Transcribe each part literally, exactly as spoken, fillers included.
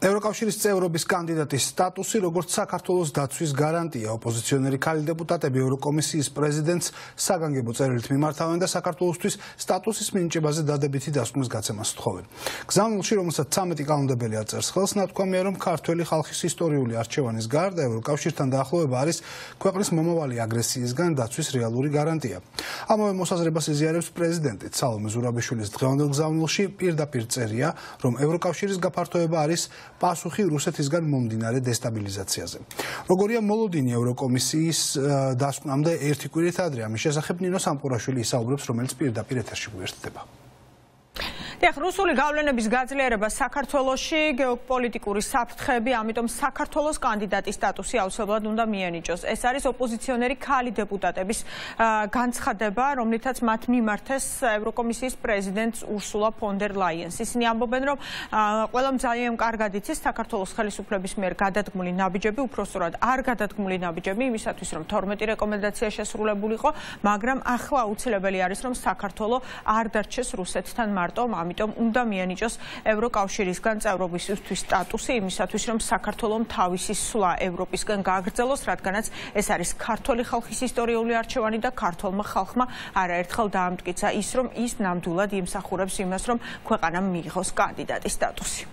ევროკავშირის წევრობის კანდიდატის სტატუსი, როგორც საქართველოს დაცვის გარანტია, ოპოზიციონერი ქალი დეპუტატები ევროკომისიის პრეზიდენტს საგანგებო წერილით მიმართავენ და საქართველოსთვის სტატუსის მინიჭებაზე დადებითი დასკვნის გაცემას თხოვენ. გზავნილში, რომელსაც ცამეტი კანონმდებელი აწერს ხელს, ნათქვამია, რომ ქართველი ხალხის ისტორიული არჩევანის გარდა ევროკავშირთან დაახლოება არის ქვეყნის მომავალი აგრესიისგან დაცვის რეალური გარანტია. ამავე მოსაზრებას იზიარებს პრეზიდენტი სალომე ზურაბიშვილის დღევანდელ გზავნილში პირდაპირ წერია, რომ ევროკავშირის გაფართოება არის პასუხი რუსეთისგან მომდინარე დესტაბილიზაციაზე. როგორია მოლოდინი ევროკომისიის დასკვნამდე ერთი კვირით ადრე, ამის შესახებ ნინო სამყურაშვილი ისაუბრებს, რომელიც პირდაპირ ეთერში გვერდდება. დიახ, რუსული გავლენების გაძლიერება საქართველოში გეოპოლიტიკური საფრთხეები, ამიტომ საქართველოს კანდიდატის სტატუსი აუცილებლად უნდა მიენიჭოს. ეს არის ოპოზიციონერი ქალი დეპუტატების განცხადება, რომლითაც მათ მიმართეს ევროკომისიის პრეზიდენტს ურსულა ფონ დერ ლაიენს. ისინი ამბობენ, რომ ყველამ ძალიან კარგად იცის საქართველოს ხელისუფლების მიერ გადადგმული ნაბიჯები, უпроსტად არ გადადგმული ნაბიჯები იმისათვის, რომ თორმეტი რეკომენდაცია შესრულებულიყო, მაგრამ ახლა აუცილებელი არის, რომ საქართველო არ დარჩეს რუსეთთან მარტო. ამიტომ უნდა მიენიჭოს ევროკავშირისგან წევრობისთვის სტატუსი იმისათვის, რომ საქართველოს თავისი სვლა ევროპისგან გააგრძელოს, რადგანაც ეს არის ქართული ხალხის ისტორიული არჩევანი და ქართულმა ხალხმა არაერთხელ დაამტკიცა ის, რომ ის ნამდვილად იმსახურებს იმას, რომ ქვეყანამ მიიღოს კანდიდატის სტატუსი.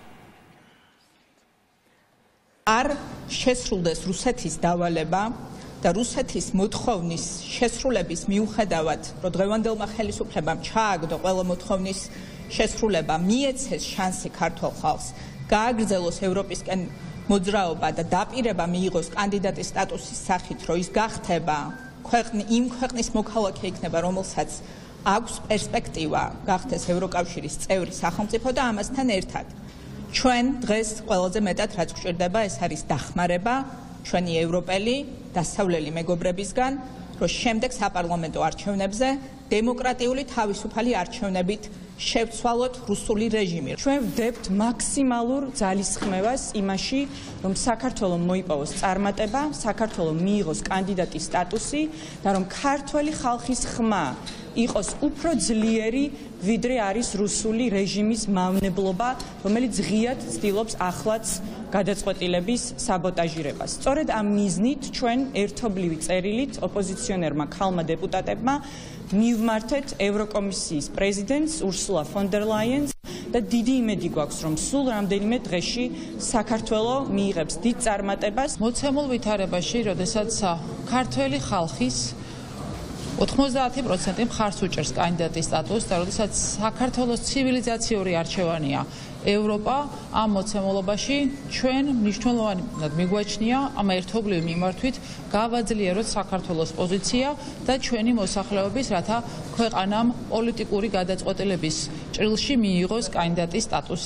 არ შესრულდეს რუსეთის დავალება და რუსეთის მოთხოვნის შესრულების მიუხედავად, რომ დღევანდელმა ხელისუფლებამ ჩააგდო ყველა მოთხოვნის შესრულება, მიეცეს შანსი ქართულ ხალხს, გააგრძელოს ევროპისკენ მოძრაობა და დაპირება მიიღოს კანდიდატის სტატუსის სახით, რომ ის გახდება ქვეყნი იმ ქვეყნის მოქალაქე იქნება, რომელსაც აქვს პერსპექტივა გახდეს ევროკავშირის წევრი სახელმწიფო და ამასთან ერთად. ჩვენ დღეს ყველაზე მეტად რაც გვჭირდება, ეს არის დახმარება ჩვენი ევროპელი დასავლელი მეგობრებისგან, რომ შემდეგ საპარლამენტო არჩევნებზე დემოკრატიული თავისუფალი არჩევნებით შევცვალოთ რუსული რეჟიმი. ჩვენ ვდებთ მაქსიმალურ ძალისხმევას იმაში, რომ საქართველოს მოიპოვოს წარმატება, საქართველოს მიიღოს კანდიდატის სტატუსი და რომ ქართველი ხალხის ხმა იყოს უფრო ძლიერი, ვიდრე არის რუსული რეჟიმის მავნებლობა, რომელიც ღიად ცდილობს ახლაც გადაწყვეტილების საბოტაჟირებას. სწორედ ამ მიზნით ჩვენ ერთობლივი წერილით ოპოზიციონერმა ქალმა დეპუტატებმა მივმართეთ ევროკომისიის პრეზიდენტს ურსულა ფონ დერ ლაიენს და დიდი იმედი გვაქვს, რომ სულ რამდენიმე დღეში საქართველო მიიღებს დიდ წარმატებას. მოცემულ ვითარებაში, როდესაც ქართველი ხალხის ოთხმოცდაათი პროცენტი მხარს უჭერს კანდიდატის სტატუსს და როდესაც საქართველოს ცივილიზაციური არჩევანია ევროპა, ამ მოცემულობაში ჩვენ მნიშვნელოვნად მიგვაჩნია ამ ერთობლივი მიმართვით გავაძლიეროთ საქართველოს პოზიცია და ჩვენი მოსახლეობის, რათა ქვეყანამ პოლიტიკური გადაწყვეტილების ჭრილში მიიღოს კანდიდატის სტატუსი.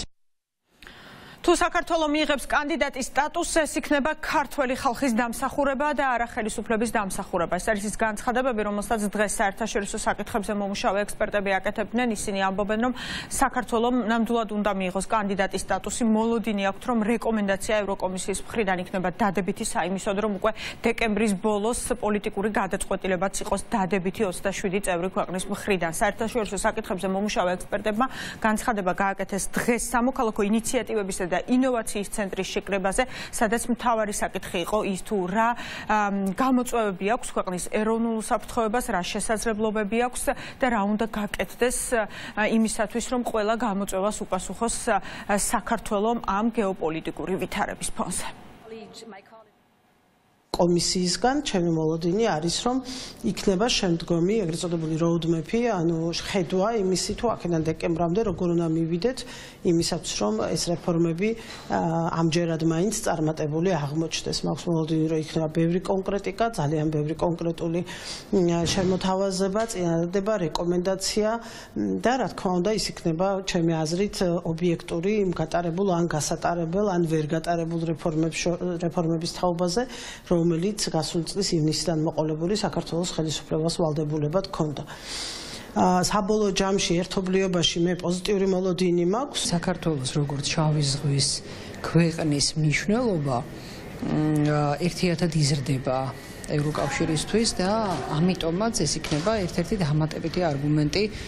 თუ საქართველო მიიღებს კანდიდატის სტატუსს, ეს იქნება ქართველი ხალხის დამსახურება და არა ხელისუფლების დამსახურება. ეს არის ის განცხადებები, რომელსაც დღეს საერთაშორისო საკითხებზე მომუშავე ექსპერტები აკეთებდნენ. ისინი ამბობენ, რომ საქართველომ ნამდვილად უნდა მიიღოს კანდიდატის სტატუსი. მოლოდინი აქვთ, რომ რეკომენდაცია ევროკომისიის მხრიდან იქნება დადებითი საიმისოდ, რომ უკვე დეკემბრის ბოლოს პოლიტიკური გადაწყვეტილებაც იყოს დადებითი ოცდაშვიდი წევრი ქვეყნის მხრიდან. საერთაშორისო საკითხებზე მომუშავე ექსპერტებმა განცხადება გააკეთეს დღეს სამოქალაქო ინიციატივების და ინოვაციის ცენტრის შეკრებაზე, სადაც მთავარი საკითხი იყო ის, თუ რა გამოწვევები აქვს ქვეყნის ეროვნულ საფრთხეობას, რა შესაძლებლობები აქვს და რა უნდა გაკეთდეს იმისათვის, რომ ყველა გამოწვევას უპასუხოს საქართველოს ამ გეოპოლიტიკური ვითარების ფონზე. კომისიისგან ჩემი მოლოდინი არის, რომ იქნება შემდგომი ეგრეთ წოდებული roadmap-ი, ანუ ხედვა იმისი, თუ აქედან დეკემბრამდე როგორ უნდა მივიდეთ იმისათვის, რომ ეს რეფორმები ამჯერად მაინც წარმატებული აღმოჩნდეს. მაქვს მოლოდინი, რომ იქნება ბევრი კონკრეტიკა, ძალიან ბევრი კონკრეტული შემოთავაზება, წინადადება, რეკომენდაცია და რა თქმა უნდა, ის იქნება ჩემი აზრით ობიექტური იმ გატარებულ ან გასატარებელ, ან ვერ გატარებულ რეფორმების თაობაზე, რომელიც გასული წლის ივნისიდან მოყოლებული საქართველოს ხელისუფლებას ვალდებულებად ჰქონდა. საბოლოო ჯამში ერთობლიობაში მე პოზიტიური მოლოდინი მაქვს. საქართველოს როგორც შავი ზღვის ქვეყნის მნიშვნელობა ერთიათად იზრდება ევროკავშირისთვის და ამიტომაც ეს იქნება ერთ-ერთი დამატებითი არგუმენტი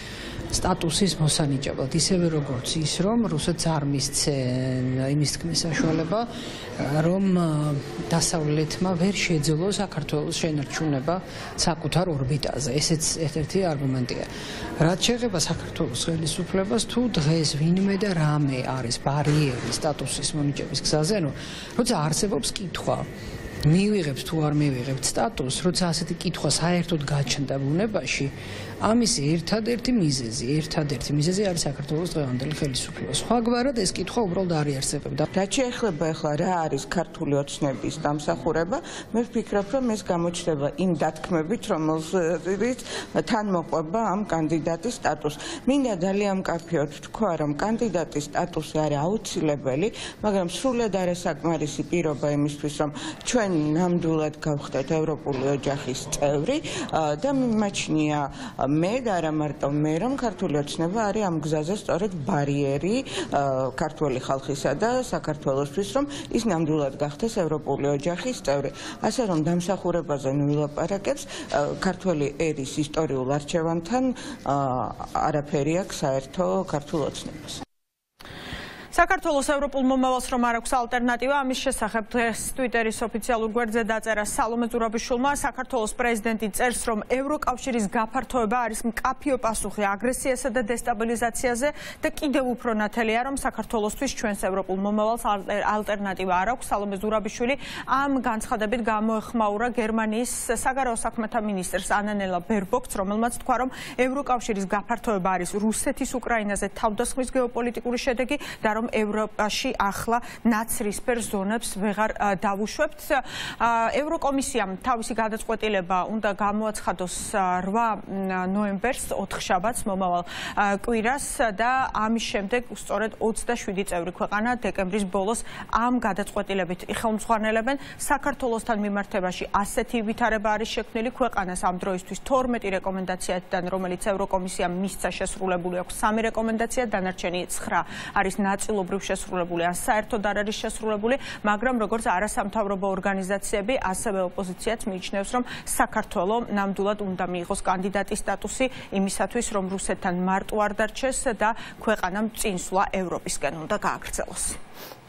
სტატუსის მოსანიჭებლად, ისევე როგორც ის, რომ რუსეთს არ მისცენ იმის თქმის საშუალება, რომ დასავლეთმა ვერ შეძლო საქართველოს შენარჩუნება საკუთარ ორბიტაზე. ესეც ერთ-ერთი არგუმენტია. რაც შეეხება საქართველოს ხელისუფლებას, თუ დღეს ვინმე და რამე არის ბარიერი სტატუსის მონიჭების გზაზე, ნუ როცა არსებობს კითხვა, მივიღებთ თუ არ მივიღებთ სტატუსს, როცა ასეთი კითხვა საერთოდ გაჩნდა ბუნებაში, ამის ერთადერთი მიზეზი, ერთადერთი მიზეზი არის საქართველოს დღევანდელი ხელისუფლება. სხვაგვარად ეს კითხვა უბრალოდ არ იარსებებდა. რაც შეეხება ახლა რა არის ქართული ოცნების დამსახურება, მე ვფიქრობ, რომ ეს გამოჩნდება იმ დათქმებით, რომელზეც თან მოყვება ამ კანდიდატის სტატუსს. მინდა ძალიან მკაფიოდ ვთქვა, რომ კანდიდატის სტატუსი არის აუცილებელი, მაგრამ სრულად არასაკმარისი პირობა იმისთვის, რომ ჩვენ ნამდვილად გავხდეთ ევროპული ოჯახის წევრი და მიმაჩნია მე და არა მარტო მე, რომ ქართული ოცნება არის ამ გზაზე სწორედ ბარიერი ქართული ხალხისა და საქართველოსთვის, რომ ის ნამდვილად გახდეს ევროპული ოჯახის წევრი. ასე რომ დამსახურებაზე ნუ ვილაპარაკებს, ქართველი ერის ისტორიულ არჩევანთან არაფერი აქვს საერთო ქართულ ოცნებას. საქართველოს ევროპულ მომავალს რომ არ აქვს ალტერნატივა, ამის შესახებ დღეს ტვიტერის ოფიციალურ გვერდზე დაწერა სალომე ზურაბიშვილმა. საქართველოს პრეზიდენტი წერს, რომ ევროკავშირის გაფართოება არის მკაფიო პასუხი აგრესიასა და დესტაბილიზაციაზე და კიდევ უფრო ნათელია, რომ საქართველოსთვის ჩვენს ევროპულ მომავალს ალტერნატივა არ აქვს. სალომე ზურაბიშვილი ამ განცხადებით გამოეხმაურა გერმანიის საგარეო საქმეთა მინისტრს ანანელა ბერბოქს, რომელმაც თქვა, რომ ევროკავშირის გაფართოება არის რუსეთის უკრაინაზე თავდასხმის გეოპოლიტიკური შედეგი და რომ ევროპაში ახლა ნაცრისფერ ზონებს ვეღარ დავუშვებთ. ევროკომისიამ თავისი გადაწყვეტილება უნდა გამოაცხადოს რვა ნოემბერს, ოთხშაბათს, მომავალ კვირას და ამის შემდეგ სწორედ ოცდაშვიდი წევრი ქვეყანა დეკემბრის ბოლოს ამ გადაწყვეტილებით იხელმძღვანელებენ. საქართველოსთან მიმართებაში ასეთი ვითარება არის შექმნილი. ქვეყანას ამ დროისთვის თორმეტი რეკომენდაციიდან, რომელიც ევროკომისიამ მისცა, შესრულებული აქვს სამი რეკომენდაცია, დანარჩენი ცხრა არის ნაწილობრივ შესრულებული, ან საერთოდ არ არის შესრულებული, მაგრამ როგორც არასამთავრობო ორგანიზაციები, ასევე ოპოზიციაც მიიჩნევს, რომ საქართველო ნამდვილად უნდა მიიღოს კანდიდატის სტატუსი იმისათვის, რომ რუსეთთან მარტო არ დარჩეს და ქვეყანამ წინსვლა ევროპისკენ უნდა გააგრძელოს.